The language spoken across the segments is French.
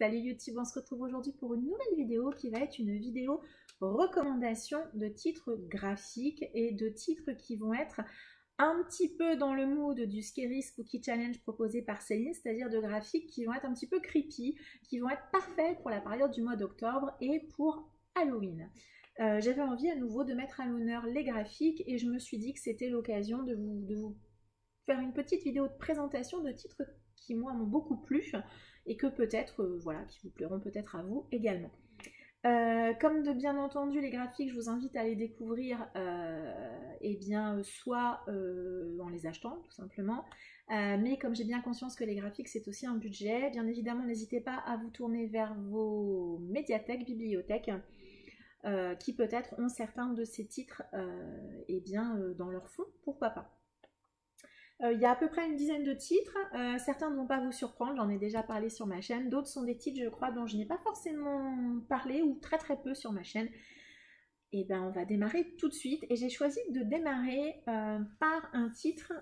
Salut YouTube, on se retrouve aujourd'hui pour une nouvelle vidéo qui va être une vidéo recommandation de titres graphiques et de titres qui vont être un petit peu dans le mood du Scary Spooky Challenge proposé par Céline, c'est-à-dire de graphiques qui vont être un petit peu creepy, qui vont être parfaits pour la période du mois d'octobre et pour Halloween. J'avais envie à nouveau de mettre à l'honneur les graphiques et je me suis dit que c'était l'occasion de vous faire une petite vidéo de présentation de titres qui moi m'ont beaucoup plu et que peut-être, voilà, qui vous plairont peut-être à vous également. Comme de bien entendu les graphiques, je vous invite à les découvrir eh bien, soit en les achetant tout simplement, mais comme j'ai bien conscience que les graphiques c'est aussi un budget, bien évidemment n'hésitez pas à vous tourner vers vos médiathèques, bibliothèques, qui peut-être ont certains de ces titres eh bien, dans leur fond, pourquoi pas. Il y a à peu près une dizaine de titres, certains ne vont pas vous surprendre, j'en ai déjà parlé sur ma chaîne, d'autres sont des titres je crois dont je n'ai pas forcément parlé ou très peu sur ma chaîne. Et bien on va démarrer tout de suite et j'ai choisi de démarrer par un titre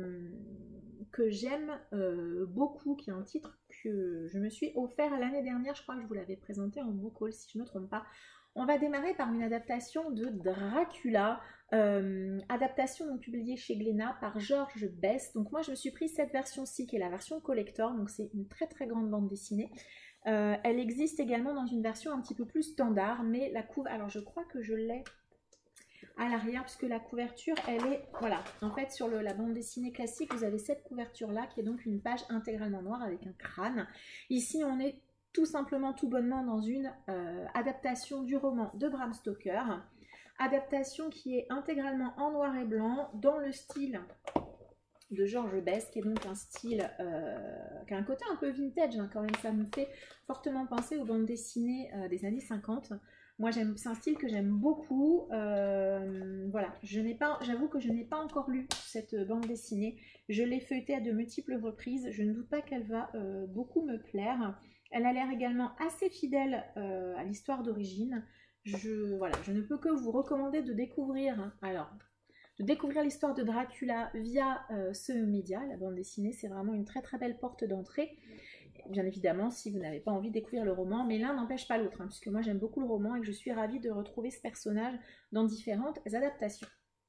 que j'aime beaucoup, qui est un titre que je me suis offert l'année dernière, je crois que je vous l'avais présenté en book haul si je ne me trompe pas. On va démarrer par une adaptation de Dracula, adaptation donc publiée chez Glénat par George Best. Donc moi je me suis pris cette version-ci qui est la version collector, donc c'est une très grande bande dessinée. Elle existe également dans une version un petit peu plus standard, mais la couve, alors je crois que je l'ai à l'arrière puisque la couverture elle est, voilà, en fait sur la bande dessinée classique vous avez cette couverture là qui est donc une page intégralement noire avec un crâne. Ici on est tout simplement, tout bonnement dans une adaptation du roman de Bram Stoker, adaptation qui est intégralement en noir et blanc dans le style de George Best, qui est donc un style qui a un côté un peu vintage hein, quand même, ça me fait fortement penser aux bandes dessinées des années 50. Moi c'est un style que j'aime beaucoup, voilà, j'avoue que je n'ai pas encore lu cette bande dessinée, je l'ai feuilletée à de multiples reprises, je ne doute pas qu'elle va beaucoup me plaire. Elle a l'air également assez fidèle à l'histoire d'origine. Voilà, je ne peux que vous recommander de découvrir, hein, alors, de découvrir l'histoire de Dracula via ce média, la bande dessinée, c'est vraiment une très belle porte d'entrée. Bien évidemment, si vous n'avez pas envie de découvrir le roman, mais l'un n'empêche pas l'autre, hein, puisque moi j'aime beaucoup le roman et que je suis ravie de retrouver ce personnage dans différentes adaptations.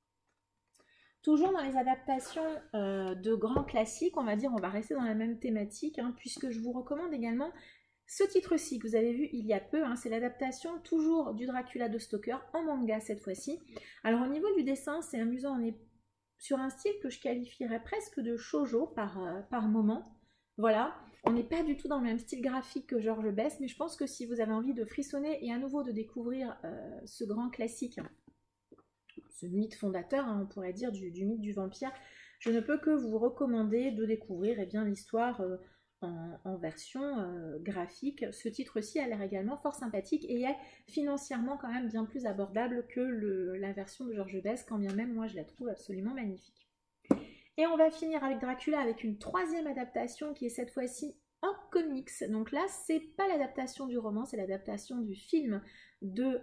Toujours dans les adaptations de grands classiques, on va dire, on va rester dans la même thématique, hein, puisque je vous recommande également ce titre-ci que vous avez vu il y a peu, hein, c'est l'adaptation toujours du Dracula de Stoker en manga cette fois-ci. Alors au niveau du dessin, c'est amusant, on est sur un style que je qualifierais presque de shoujo par moment. Voilà, on n'est pas du tout dans le même style graphique que George Best, mais je pense que si vous avez envie de frissonner et à nouveau de découvrir ce grand classique, ce mythe fondateur, hein, on pourrait dire, du mythe du vampire, je ne peux que vous recommander de découvrir eh bien, l'histoire en version graphique. Ce titre-ci a l'air également fort sympathique et est financièrement quand même bien plus abordable que la version de George Best, quand bien même moi je la trouve absolument magnifique. Et on va finir avec Dracula avec une troisième adaptation qui est cette fois-ci en comics. Donc là, c'est pas l'adaptation du roman, c'est l'adaptation du film de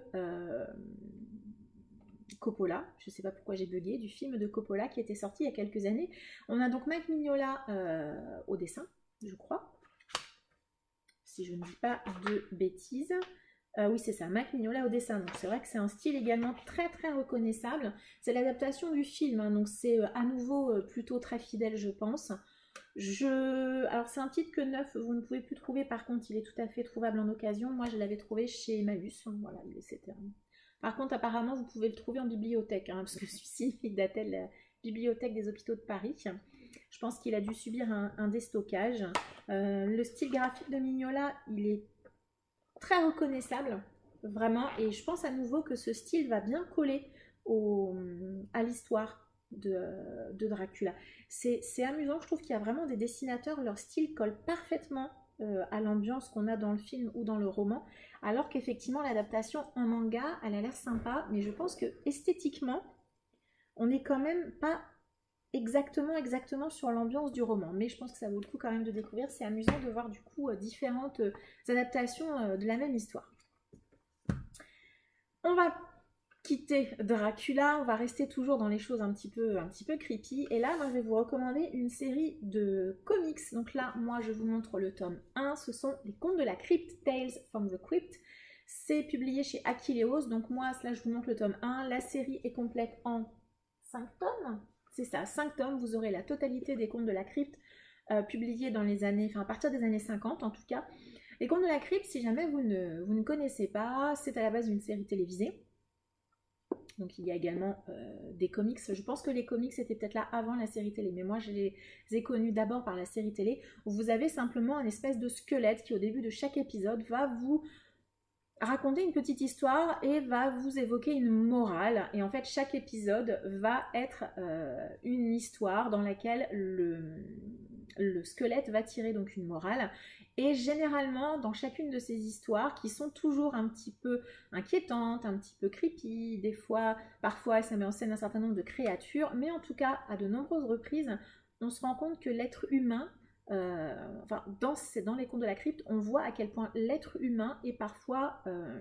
Coppola, je sais pas pourquoi j'ai bugué, du film de Coppola qui était sorti il y a quelques années. On a donc Mike Mignola au dessin, je crois, si je ne dis pas de bêtises. Oui, c'est ça, Mike Mignola au dessin. Donc c'est vrai que c'est un style également très reconnaissable. C'est l'adaptation du film, hein, donc c'est à nouveau plutôt très fidèle, je pense. Alors c'est un titre que neuf, vous ne pouvez plus trouver. Par contre, il est tout à fait trouvable en occasion. Moi, je l'avais trouvé chez Emmaüs. Voilà, c'était. Par contre, apparemment, vous pouvez le trouver en bibliothèque, hein, parce que celui-ci, il datait de la bibliothèque des hôpitaux de Paris. Je pense qu'il a dû subir un déstockage. Le style graphique de Mignola, il est très reconnaissable, vraiment, et je pense à nouveau que ce style va bien coller à l'histoire de Dracula. C'est amusant, je trouve qu'il y a vraiment des dessinateurs, leur style colle parfaitement à l'ambiance qu'on a dans le film ou dans le roman, alors qu'effectivement l'adaptation en manga, elle a l'air sympa, mais je pense que esthétiquement, on n'est quand même pas exactement sur l'ambiance du roman, mais je pense que ça vaut le coup quand même de découvrir. C'est amusant de voir du coup différentes adaptations de la même histoire. On va quitter Dracula, on va rester toujours dans les choses un petit peu creepy. Et là, moi, je vais vous recommander une série de comics. Donc là, moi, je vous montre le tome 1. Ce sont les Contes de la Crypte, Tales from the Crypt. C'est publié chez Achilleos. Donc moi, là, je vous montre le tome 1. La série est complète en 5 tomes. C'est ça, 5 tomes. Vous aurez la totalité des Contes de la Crypte publiés dans les années, enfin à partir des années 50 en tout cas. Les Contes de la Crypte, si jamais vous ne connaissez pas, c'est à la base d'une série télévisée. Donc il y a également des comics. Je pense que les comics étaient peut-être là avant la série télé, mais moi je les ai connus d'abord par la série télé, où vous avez simplement un espèce de squelette qui au début de chaque épisode va vous raconter une petite histoire et va vous évoquer une morale. Et en fait chaque épisode va être une histoire dans laquelle le squelette va tirer donc une morale. Et généralement, dans chacune de ces histoires, qui sont toujours un petit peu inquiétantes, un petit peu creepy, des fois, parfois ça met en scène un certain nombre de créatures, mais en tout cas, à de nombreuses reprises, on se rend compte que l'être humain, enfin, dans les Contes de la Crypte, on voit à quel point l'être humain est parfois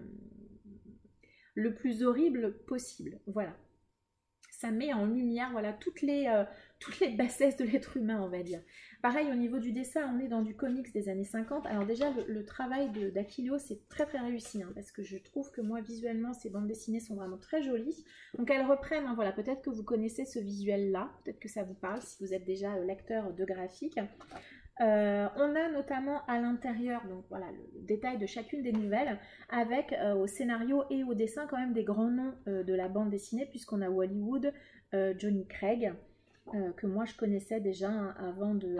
le plus horrible possible. Voilà. Ça met en lumière, voilà, toutes les bassesses de l'être humain, on va dire. Pareil, au niveau du dessin, on est dans du comics des années 50. Alors déjà, le travail d'Achilleos, c'est très très réussi, hein, parce que je trouve que moi, visuellement, ces bandes dessinées sont vraiment très jolies. Donc elles reprennent, hein, voilà, peut-être que vous connaissez ce visuel-là, peut-être que ça vous parle si vous êtes déjà lecteur de graphique. On a notamment à l'intérieur, donc voilà, le détail de chacune des nouvelles, avec au scénario et au dessin quand même des grands noms de la bande dessinée, puisqu'on a Hollywood, Johnny Craig, que moi je connaissais déjà avant de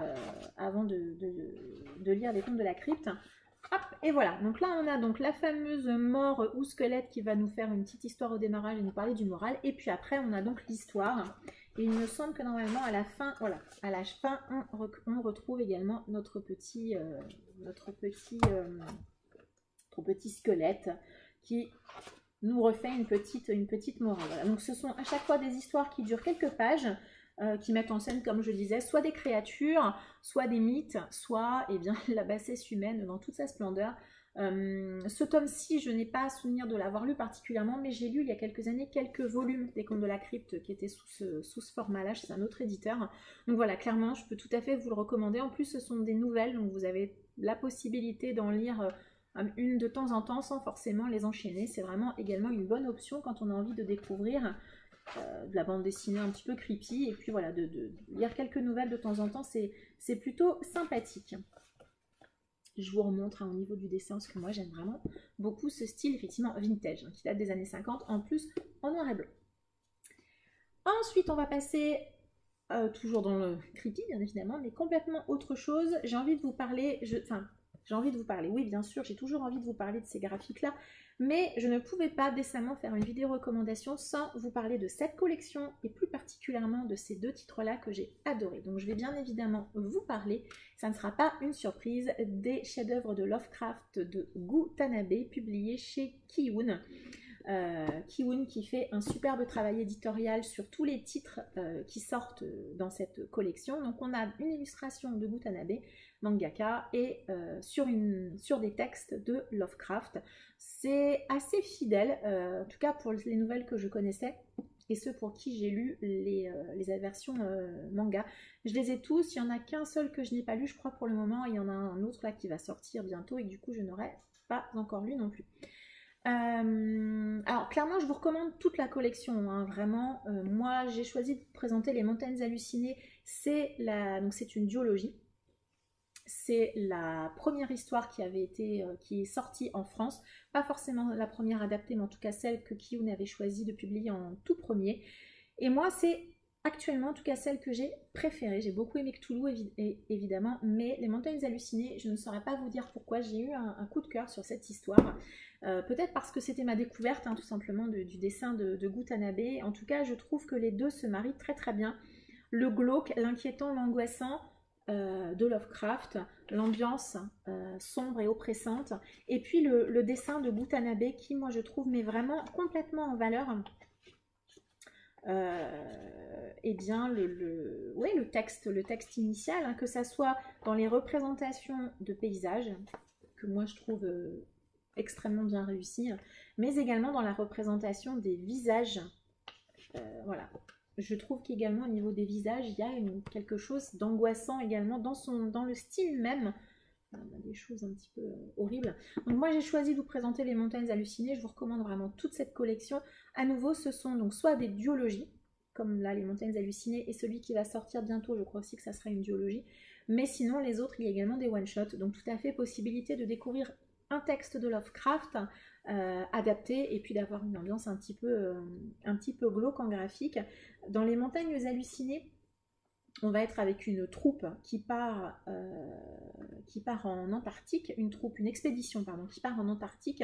lire les Contes de la Crypte. Hop, et voilà, donc là on a donc la fameuse mort ou squelette qui va nous faire une petite histoire au démarrage et nous parler du moral, et puis après on a donc l'histoire. Et il me semble que normalement à la fin, voilà, à la fin, on retrouve également notre petit squelette qui nous refait une petite morale. Voilà. Donc ce sont à chaque fois des histoires qui durent quelques pages, qui mettent en scène, comme je disais, soit des créatures, soit des mythes, soit eh bien, la bassesse humaine dans toute sa splendeur. Ce tome-ci, je n'ai pas souvenir de l'avoir lu particulièrement, mais j'ai lu il y a quelques années quelques volumes des Contes de la Crypte qui étaient sous ce format-là, chez un autre éditeur. Donc voilà, clairement, je peux tout à fait vous le recommander. En plus, ce sont des nouvelles, donc vous avez la possibilité d'en lire une de temps en temps sans forcément les enchaîner. C'est vraiment également une bonne option quand on a envie de découvrir de la bande dessinée un petit peu creepy. Et puis voilà, de lire quelques nouvelles de temps en temps, c'est plutôt sympathique. Je vous remontre au niveau du dessin, parce que moi j'aime vraiment beaucoup ce style effectivement vintage, qui date des années 50, en plus en noir et blanc. Ensuite on va passer, toujours dans le creepy bien évidemment, mais complètement autre chose. J'ai envie de vous parler, oui bien sûr, j'ai toujours envie de vous parler de ces graphiques-là, mais je ne pouvais pas décemment faire une vidéo recommandation sans vous parler de cette collection, et plus particulièrement de ces deux titres-là que j'ai adorés. Donc je vais bien évidemment vous parler, ça ne sera pas une surprise, des chefs-d'œuvre de Lovecraft de Gu Tanabe, publiés chez Kiun. Kiun qui fait un superbe travail éditorial sur tous les titres qui sortent dans cette collection. Donc on a une illustration de Gu Tanabe, mangaka, et sur des textes de Lovecraft. C'est assez fidèle, en tout cas pour les nouvelles que je connaissais et ceux pour qui j'ai lu les versions manga. Je les ai tous, il n'y en a qu'un seul que je n'ai pas lu, je crois pour le moment, il y en a un autre là qui va sortir bientôt et du coup je n'aurais pas encore lu non plus. Alors clairement je vous recommande toute la collection, hein, vraiment. Moi j'ai choisi de vous présenter Les Montagnes Hallucinées, c'est une duologie. C'est la première histoire qui est sortie en France, pas forcément la première adaptée, mais en tout cas celle que Kiun avait choisi de publier en tout premier. Et moi c'est actuellement en tout cas celle que j'ai préférée. J'ai beaucoup aimé Cthulhu évidemment, mais Les Montagnes Hallucinées, je ne saurais pas vous dire pourquoi j'ai eu un coup de cœur sur cette histoire. Peut-être parce que c'était ma découverte, hein, tout simplement, du dessin de Gu Tanabe. En tout cas, je trouve que les deux se marient très très bien. Le glauque, l'inquiétant, l'angoissant de Lovecraft, l'ambiance sombre et oppressante, et puis le dessin de Gu Tanabe qui, moi, je trouve, met vraiment complètement en valeur eh bien le texte initial, hein, que ça soit dans les représentations de paysages, que moi je trouve extrêmement bien réussi, mais également dans la représentation des visages. Voilà. Je trouve qu'également au niveau des visages, il y a quelque chose d'angoissant également dans le style même. On a des choses un petit peu horribles. Donc moi j'ai choisi de vous présenter les montagnes hallucinées. Je vous recommande vraiment toute cette collection. À nouveau, ce sont donc soit des duologies, comme là les montagnes hallucinées, et celui qui va sortir bientôt, je crois aussi que ça sera une duologie. Mais sinon les autres, il y a également des one-shots. Donc tout à fait possibilité de découvrir un texte de Lovecraft adapté et puis d'avoir une ambiance un petit peu glauque en graphique. Dans les montagnes hallucinées, on va être avec une troupe qui part en Antarctique, une expédition pardon, qui part en Antarctique.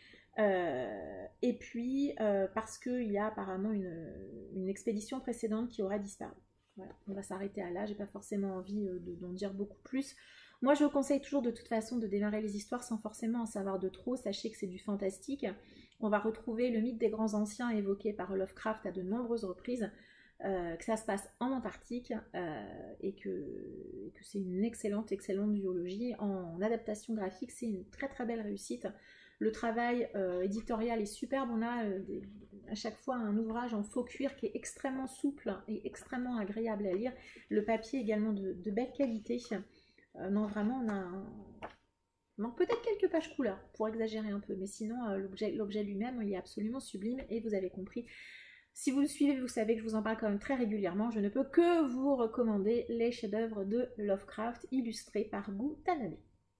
Et puis parce qu'il y a apparemment une expédition précédente qui aura disparu. Voilà, on va s'arrêter à là, j'ai pas forcément envie d'en dire beaucoup plus. Moi je vous conseille toujours de toute façon de démarrer les histoires sans forcément en savoir de trop, sachez que c'est du fantastique. On va retrouver le mythe des grands anciens évoqué par Lovecraft à de nombreuses reprises, que ça se passe en Antarctique et que c'est une excellente duologie. En adaptation graphique, c'est une très très belle réussite. Le travail éditorial est superbe. On a à chaque fois un ouvrage en faux cuir qui est extrêmement souple et extrêmement agréable à lire. Le papier également de belle qualité. Non, vraiment, on a manque peut-être quelques pages couleurs pour exagérer un peu, mais sinon l'objet lui-même il est absolument sublime et vous avez compris. Si vous le suivez, vous savez que je vous en parle quand même très régulièrement. Je ne peux que vous recommander les chefs-d'œuvre de Lovecraft illustrés par Gu Tanabe.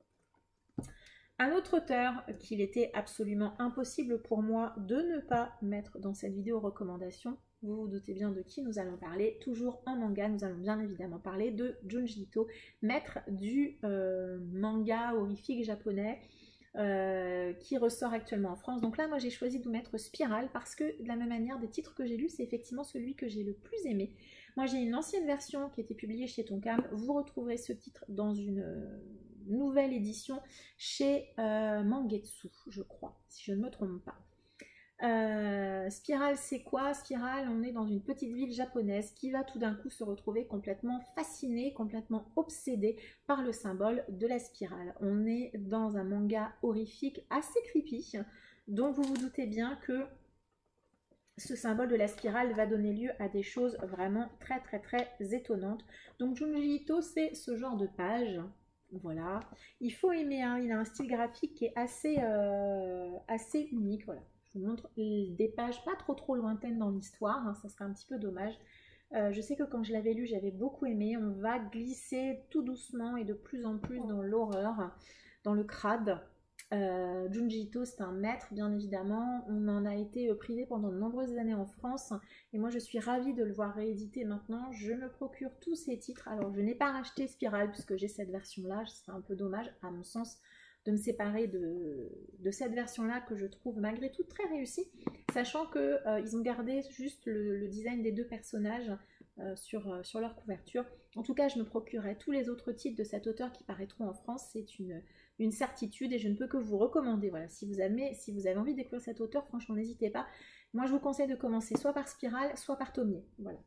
Un autre auteur qu'il était absolument impossible pour moi de ne pas mettre dans cette vidéo recommandation, vous vous doutez bien de qui nous allons parler, toujours en manga, nous allons bien évidemment parler de Junji Ito, maître du manga horrifique japonais, qui ressort actuellement en France. Donc là moi j'ai choisi de vous mettre Spirale parce que de la même manière des titres que j'ai lus c'est effectivement celui que j'ai le plus aimé. Moi j'ai une ancienne version qui était publiée chez Tonkam, vous retrouverez ce titre dans une nouvelle édition chez Mangetsu je crois, si je ne me trompe pas. Spirale c'est quoi? Spirale, on est dans une petite ville japonaise qui va tout d'un coup se retrouver complètement fascinée, complètement obsédée par le symbole de la spirale. On est dans un manga horrifique assez creepy, donc vous vous doutez bien que ce symbole de la spirale va donner lieu à des choses vraiment très très très étonnantes. Donc Junji Ito c'est ce genre de page. Voilà, il faut aimer, hein. Il a un style graphique qui est assez unique, voilà. Je vous montre des pages pas trop lointaines dans l'histoire, hein, ça serait un petit peu dommage. Je sais que quand je l'avais lu, j'avais beaucoup aimé. On va glisser tout doucement et de plus en plus dans l'horreur, dans le crade. Junji Ito, c'est un maître, bien évidemment. On en a été privé pendant de nombreuses années en France. Et moi, je suis ravie de le voir réédité maintenant. Je me procure tous ces titres. Alors, je n'ai pas racheté Spirale puisque j'ai cette version-là. Ce serait un peu dommage, à mon sens, de me séparer de cette version-là que je trouve malgré tout très réussie, sachant qu'ils ont gardé juste le design des deux personnages sur leur couverture. En tout cas, je me procurerai tous les autres titres de cet auteur qui paraîtront en France, c'est une certitude et je ne peux que vous recommander. Voilà, si vous avez envie de découvrir cet auteur, franchement, n'hésitez pas. Moi, je vous conseille de commencer soit par Spirale, soit par Tomie. Voilà.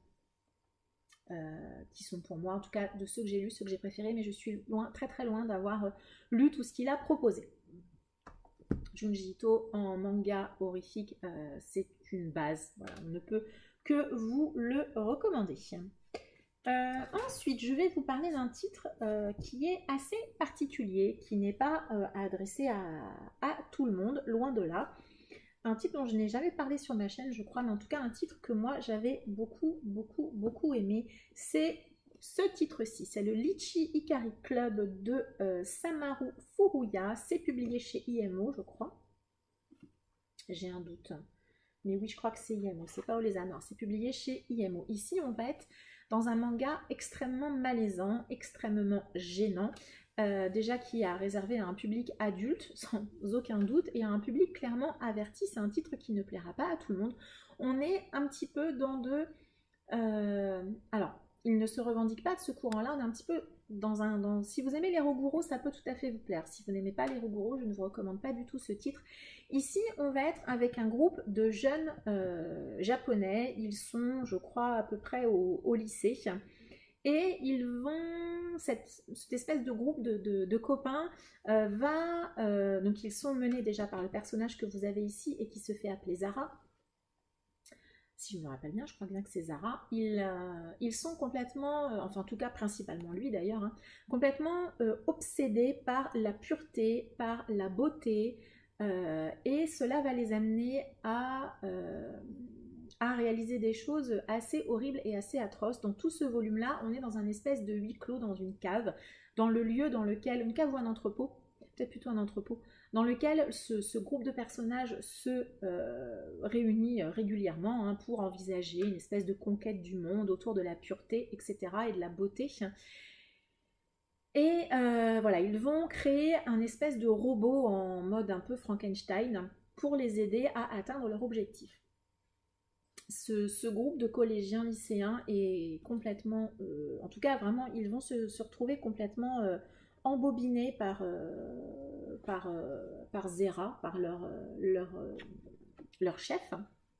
Qui sont pour moi, en tout cas de ceux que j'ai lus, ceux que j'ai préférés, mais je suis loin, très très loin d'avoir lu tout ce qu'il a proposé. Junji Ito en manga horrifique, c'est une base, voilà, on ne peut que vous le recommander. Ensuite, je vais vous parler d'un titre qui est assez particulier, qui n'est pas adressé à tout le monde, loin de là. Un titre dont je n'ai jamais parlé sur ma chaîne, je crois, mais en tout cas un titre que moi j'avais beaucoup aimé. C'est ce titre-ci, c'est le Litchi Ikari Club de Samaru Furuya. C'est publié chez IMO, je crois. J'ai un doute. Mais oui, je crois que c'est IMO, c'est pas Olezano, c'est publié chez IMO. Ici, on va être dans un manga extrêmement malaisant, extrêmement gênant. Déjà qui a réservé à un public adulte, sans aucun doute, et à un public clairement averti. C'est un titre qui ne plaira pas à tout le monde. On est un petit peu dans alors, il ne se revendique pas de ce courant-là, on est un petit peu si vous aimez les Roguro, ça peut tout à fait vous plaire. Si vous n'aimez pas les Roguro, je ne vous recommande pas du tout ce titre. Ici, on va être avec un groupe de jeunes japonais. Ils sont, je crois, à peu près au lycée. Et ils vont, cette espèce de groupe de copains va donc ils sont menés déjà par le personnage que vous avez ici et qui se fait appeler Zara. Si je me rappelle bien, je crois bien que c'est Zara. Ils sont complètement, enfin en tout cas principalement lui d'ailleurs, hein, complètement obsédés par la pureté, par la beauté, et cela va les amener à réaliser des choses assez horribles et assez atroces. Dans tout ce volume-là, on est dans un espèce de huis clos, dans une cave, dans le lieu dans lequel, une cave ou un entrepôt, peut-être plutôt un entrepôt, dans lequel ce groupe de personnages se réunit régulièrement, hein, pour envisager une espèce de conquête du monde autour de la pureté, etc. et de la beauté. Et voilà, ils vont créer un espèce de robot en mode un peu Frankenstein pour les aider à atteindre leur objectif. Ce groupe de collégiens lycéens est complètement, en tout cas vraiment, ils vont se retrouver complètement embobinés par Zera, par leur chef,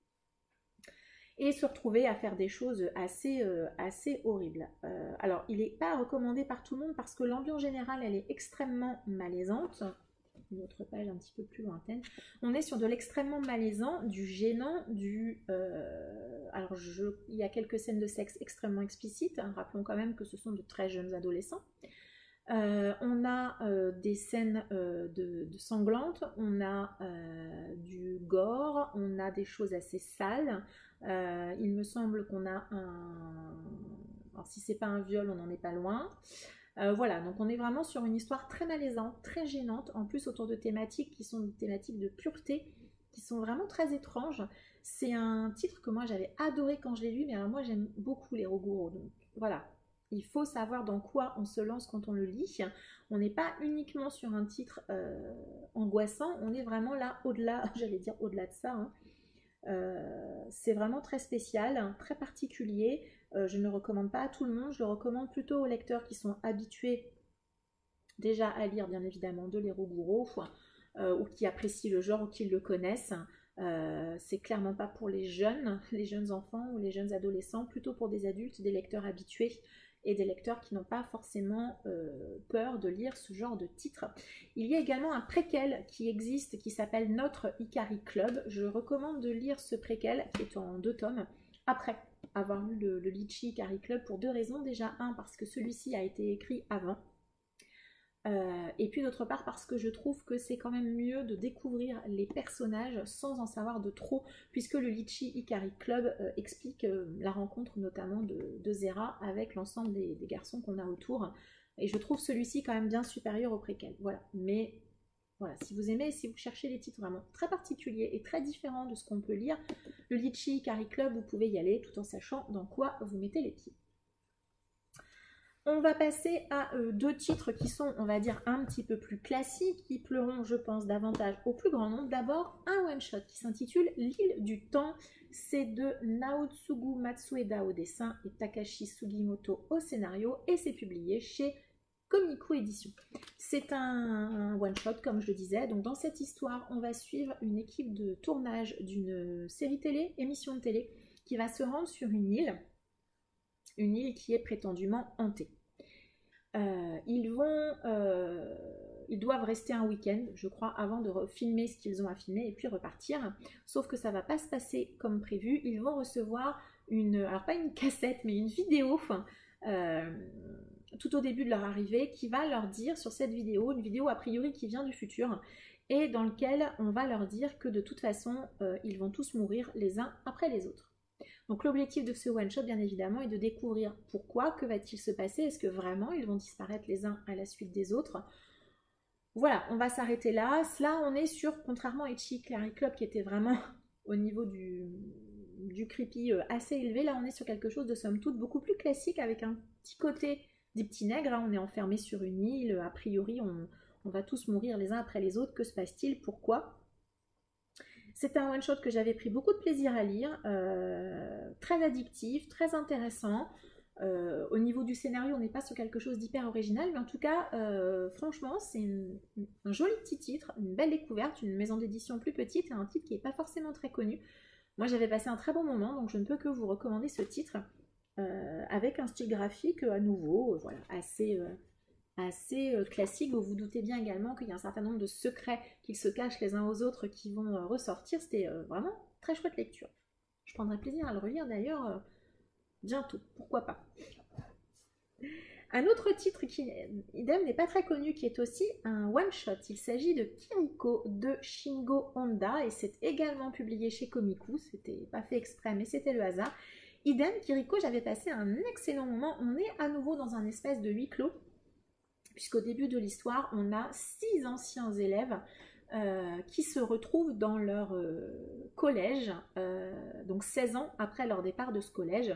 et se retrouver à faire des choses assez horribles. Alors, il n'est pas recommandé par tout le monde parce que l'ambiance générale, elle est extrêmement malaisante. Une autre page un petit peu plus lointaine. On est sur de l'extrêmement malaisant, du gênant, alors il y a quelques scènes de sexe extrêmement explicites, hein, rappelons quand même que ce sont de très jeunes adolescents. On a des scènes de sanglantes, on a du gore, on a des choses assez sales. Il me semble qu'on a alors si c'est pas un viol, on n'en est pas loin. Voilà, donc on est vraiment sur une histoire très malaisante, très gênante, en plus autour de thématiques qui sont des thématiques de pureté, qui sont vraiment très étranges. C'est un titre que moi j'avais adoré quand je l'ai lu, mais alors moi j'aime beaucoup les Roguro, donc voilà. Il faut savoir dans quoi on se lance quand on le lit. On n'est pas uniquement sur un titre angoissant, on est vraiment là au-delà, j'allais dire au-delà de ça, hein. C'est vraiment très spécial, très particulier. Je ne le recommande pas à tout le monde, je le recommande plutôt aux lecteurs qui sont habitués déjà à lire bien évidemment de l'Eroguro, ou qui apprécient le genre ou qui le connaissent. C'est clairement pas pour les jeunes enfants ou les jeunes adolescents, plutôt pour des adultes, des lecteurs habitués et des lecteurs qui n'ont pas forcément peur de lire ce genre de titre. Il y a également un préquel qui existe qui s'appelle Notre Ikari Club. Je recommande de lire ce préquel qui est en 2 tomes après avoir lu le Litchi Ikari Club pour 2 raisons. Déjà, un, parce que celui-ci a été écrit avant. Et puis d'autre part parce que je trouve que c'est quand même mieux de découvrir les personnages sans en savoir de trop, puisque le Litchi Ikari Club explique la rencontre notamment de Zera avec l'ensemble des garçons qu'on a autour, et je trouve celui-ci quand même bien supérieur au préquel. Voilà, mais voilà, si vous aimez, si vous cherchez des titres vraiment très particuliers et très différents de ce qu'on peut lire, le Litchi Ikari Club, vous pouvez y aller tout en sachant dans quoi vous mettez les pieds. On va passer à 2 titres qui sont, on va dire, un petit peu plus classiques, qui plairont, je pense, davantage au plus grand nombre. D'abord, un one-shot qui s'intitule L'île du temps. C'est de Naotsugu Matsueda au dessin et Takashi Sugimoto au scénario, et c'est publié chez Komiku Édition. C'est un one-shot, comme je le disais. Donc dans cette histoire, on va suivre une équipe de tournage d'une série télé, émission de télé, qui va se rendre sur une île qui est prétendument hantée. Ils doivent rester un week-end, je crois, avant de filmer ce qu'ils ont à filmer et puis repartir. Sauf que ça ne va pas se passer comme prévu. Ils vont recevoir alors pas une cassette, mais une vidéo tout au début de leur arrivée qui va leur dire sur cette vidéo, une vidéo a priori qui vient du futur, et dans lequel on va leur dire que de toute façon, ils vont tous mourir les uns après les autres. Donc l'objectif de ce one-shot, bien évidemment, est de découvrir pourquoi, que va-t-il se passer, est-ce que vraiment ils vont disparaître les uns à la suite des autres. Voilà, on va s'arrêter là. Là, on est sur, contrairement à Litchi Ikari Club, qui était vraiment au niveau du creepy assez élevé, là on est sur quelque chose de somme toute beaucoup plus classique, avec un petit côté des petits nègres, hein. On est enfermé sur une île, a priori on va tous mourir les uns après les autres, que se passe-t-il, pourquoi? C'est un one-shot que j'avais pris beaucoup de plaisir à lire, très addictif, très intéressant. Au niveau du scénario, on n'est pas sur quelque chose d'hyper original, mais en tout cas, franchement, c'est un joli petit titre, une belle découverte, une maison d'édition plus petite et un titre qui n'est pas forcément très connu. Moi, j'avais passé un très bon moment, donc je ne peux que vous recommander ce titre, avec un style graphique à nouveau, voilà, assez assez classique. Vous vous doutez bien également qu'il y a un certain nombre de secrets qu'ils se cachent les uns aux autres qui vont ressortir. C'était vraiment très chouette lecture. Je prendrai plaisir à le relire d'ailleurs bientôt, pourquoi pas. Un autre titre qui, idem, n'est pas très connu, qui est aussi un one-shot. Il s'agit de Kiriko de Shingo Honda et c'est également publié chez Komiku. C'était pas fait exprès, mais c'était le hasard. Idem, Kiriko, j'avais passé un excellent moment. On est à nouveau dans un espèce de huis clos, puisqu'au début de l'histoire, on a 6 anciens élèves qui se retrouvent dans leur collège, donc 16 ans après leur départ de ce collège.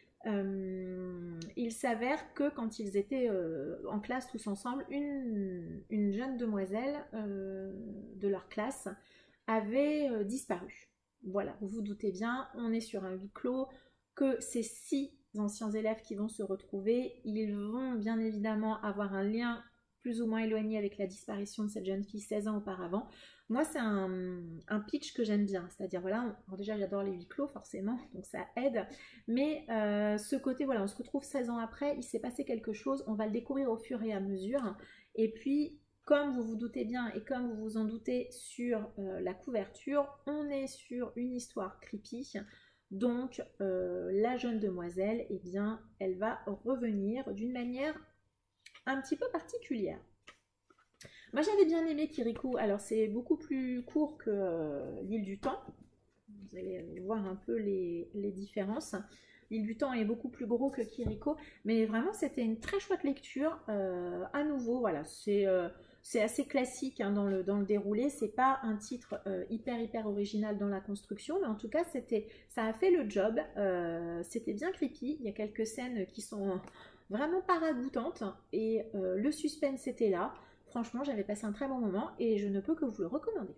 Il s'avère que quand ils étaient en classe tous ensemble, une jeune demoiselle de leur classe avait disparu. Voilà, vous vous doutez bien, on est sur un huis clos, que ces 6 anciens élèves qui vont se retrouver, ils vont bien évidemment avoir un lien plus ou moins éloigné avec la disparition de cette jeune fille 16 ans auparavant. Moi, c'est un pitch que j'aime bien, c'est-à-dire, voilà, alors déjà j'adore les huis clos forcément, donc ça aide, mais ce côté, voilà, on se retrouve 16 ans après, il s'est passé quelque chose, on va le découvrir au fur et à mesure, et puis, comme vous vous doutez bien, et comme vous vous en doutez sur la couverture, on est sur une histoire creepy, donc la jeune demoiselle, eh bien, elle va revenir d'une manière un petit peu particulière. Moi j'avais bien aimé Kiriko, alors c'est beaucoup plus court que l'île du temps, vous allez voir un peu les différences. L'île du temps est beaucoup plus gros que Kiriko, mais vraiment c'était une très chouette lecture. À nouveau, voilà, c'est assez classique hein, dans le déroulé, c'est pas un titre hyper original dans la construction, mais en tout cas ça a fait le job, c'était bien creepy, il y a quelques scènes qui sont vraiment pas ragoûtantes, et le suspense était là. Franchement, j'avais passé un très bon moment et je ne peux que vous le recommander.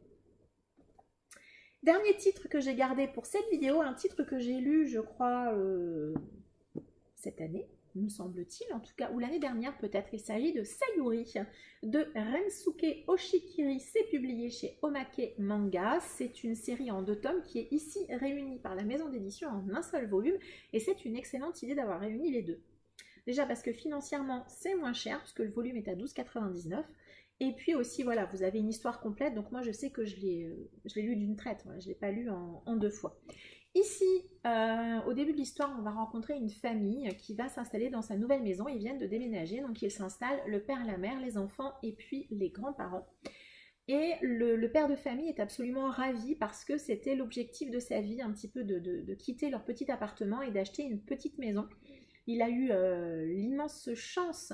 Dernier titre que j'ai gardé pour cette vidéo, un titre que j'ai lu, je crois, cette année, me semble-t-il, en tout cas, ou l'année dernière peut-être. Il s'agit de Sayuri, de Rensuke Oshikiri. C'est publié chez Omake Manga. C'est une série en 2 tomes qui est ici réunie par la maison d'édition en un seul volume. Et c'est une excellente idée d'avoir réuni les deux. Déjà parce que financièrement, c'est moins cher, puisque le volume est à 12,99 €. Et puis aussi, voilà, vous avez une histoire complète. Donc moi, je sais que je l'ai lu d'une traite. Voilà, je ne l'ai pas lu en 2 fois. Ici, au début de l'histoire, on va rencontrer une famille qui va s'installer dans sa nouvelle maison. Ils viennent de déménager, donc ils s'installent, le père, la mère, les enfants et puis les grands-parents. Et le père de famille est absolument ravi parce que c'était l'objectif de sa vie, un petit peu de quitter leur petit appartement et d'acheter une petite maison. Il a eu l'immense chance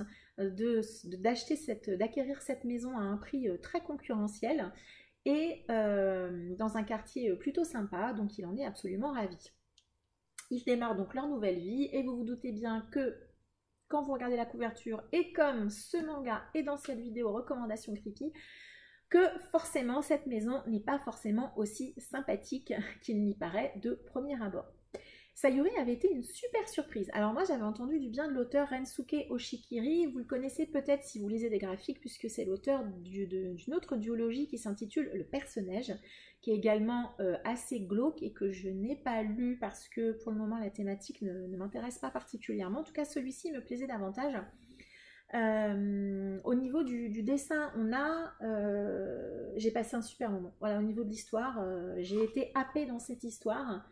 d'acquérir cette maison à un prix très concurrentiel et dans un quartier plutôt sympa, donc il en est absolument ravi. Ils démarrent donc leur nouvelle vie et vous vous doutez bien que quand vous regardez la couverture et comme ce manga est dans cette vidéo recommandation creepy, que forcément cette maison n'est pas forcément aussi sympathique qu'il n'y paraît de premier abord. Sayuri avait été une super surprise. Alors moi j'avais entendu du bien de l'auteur Rensuke Oshikiri, vous le connaissez peut-être si vous lisez des graphiques puisque c'est l'auteur d'une autre duologie qui s'intitule Le Personnage, qui est également assez glauque et que je n'ai pas lu parce que pour le moment la thématique ne m'intéresse pas particulièrement. En tout cas celui-ci me plaisait davantage. Au niveau du dessin, j'ai passé un super moment. Voilà, au niveau de l'histoire, j'ai été happée dans cette histoire.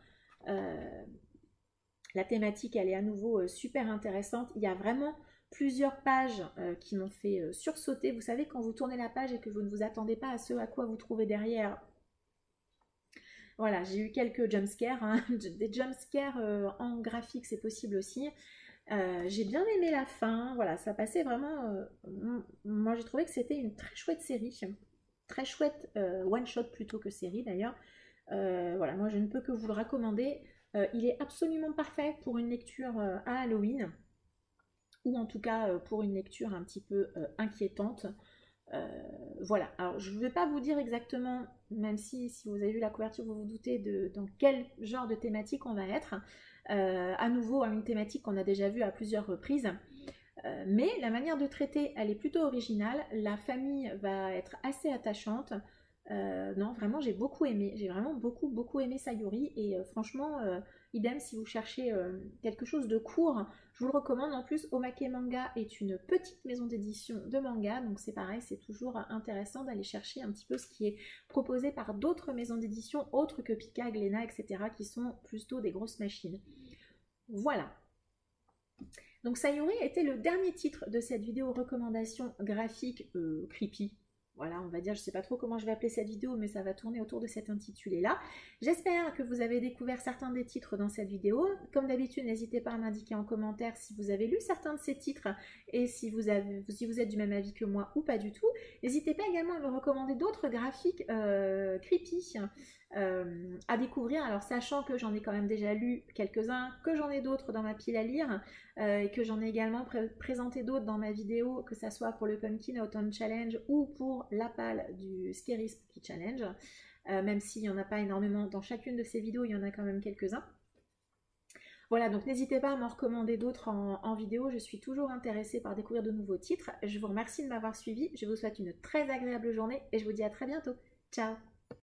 La thématique, elle est à nouveau super intéressante. Il y a vraiment plusieurs pages qui m'ont fait sursauter. Vous savez, quand vous tournez la page et que vous ne vous attendez pas à ce à quoi vous trouvez derrière. Voilà, j'ai eu quelques jumpscares. Hein. Des jumpscares en graphique, c'est possible aussi. J'ai bien aimé la fin. Voilà, ça passait vraiment... moi, j'ai trouvé que c'était une très chouette série. Très chouette one-shot plutôt que série, d'ailleurs. Voilà, moi, je ne peux que vous le recommander. Il est absolument parfait pour une lecture à Halloween, ou en tout cas pour une lecture un petit peu inquiétante. Voilà, alors je ne vais pas vous dire exactement, même si vous avez vu la couverture, vous vous doutez dans quel genre de thématique on va être. À nouveau, une thématique qu'on a déjà vue à plusieurs reprises. Mais la manière de traiter, elle est plutôt originale. La famille va être assez attachante. Non, vraiment, j'ai beaucoup aimé. J'ai vraiment beaucoup aimé Sayuri. Et franchement, idem si vous cherchez quelque chose de court, je vous le recommande. En plus, Omake Manga est une petite maison d'édition de manga. Donc c'est pareil, c'est toujours intéressant d'aller chercher un petit peu ce qui est proposé par d'autres maisons d'édition autres que Pika, Glénat, etc. qui sont plutôt des grosses machines. Voilà. Donc Sayuri était le dernier titre de cette vidéo recommandation graphique creepy. Voilà, on va dire, je ne sais pas trop comment je vais appeler cette vidéo, mais ça va tourner autour de cet intitulé-là. J'espère que vous avez découvert certains des titres dans cette vidéo. Comme d'habitude, n'hésitez pas à m'indiquer en commentaire si vous avez lu certains de ces titres et si vous êtes du même avis que moi ou pas du tout. N'hésitez pas également à me recommander d'autres graphiques creepy à découvrir. Alors, sachant que j'en ai quand même déjà lu quelques-uns, que j'en ai d'autres dans ma pile à lire, et que j'en ai également présenté d'autres dans ma vidéo, que ça soit pour le Pumpkin Autumn Challenge ou pour la palle du Scary Spooky Challenge, même s'il n'y en a pas énormément dans chacune de ces vidéos, il y en a quand même quelques-uns. Voilà, donc n'hésitez pas à m'en recommander d'autres en vidéo, je suis toujours intéressée par découvrir de nouveaux titres. Je vous remercie de m'avoir suivi, je vous souhaite une très agréable journée et je vous dis à très bientôt. Ciao!